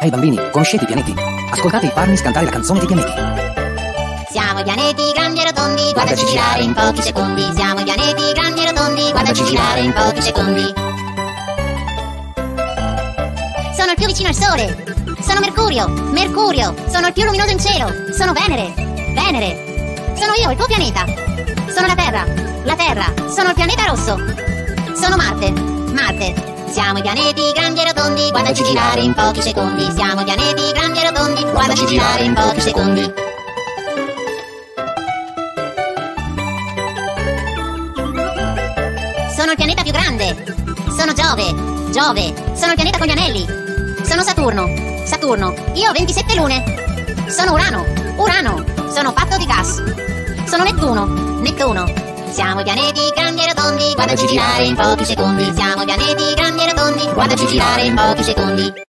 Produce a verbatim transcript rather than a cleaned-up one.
Ehi bambini, conoscete i pianeti? Ascoltate i Parnis cantare la canzone dei pianeti. Siamo i pianeti grandi e rotondi, guardaci girare in pochi secondi. Siamo i pianeti grandi e rotondi, guardaci girare in pochi secondi. Sono il più vicino al Sole. Sono Mercurio, Mercurio. Sono il più luminoso in cielo. Sono Venere, Venere. Sono io, il tuo pianeta. Sono la Terra, la Terra. Sono il pianeta rosso. Sono Marte, Marte. Siamo i pianeti grandi e rotondi, guardaci girare in pochi secondi. Siamo i pianeti grandi e rotondi, guardaci girare in pochi secondi. Sono il pianeta più grande. Sono Giove, Giove. Sono il pianeta con gli anelli. Sono Saturno, Saturno. Io ho ventisette lune. Sono Urano, Urano. Sono fatto di gas. Sono Nettuno, Nettuno. Siamo i pianeti grandi e rotondi, guardaci girare in pochi secondi. Siamo i pianeti grandi e rotondi, guardaci girare in pochi secondi.